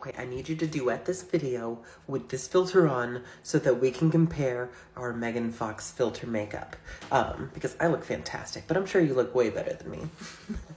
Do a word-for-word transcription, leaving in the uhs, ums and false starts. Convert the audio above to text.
Okay, I need you to duet this video with this filter on so that we can compare our Meghan Fox filter makeup. Um, because I look fantastic, but I'm sure you look way better than me.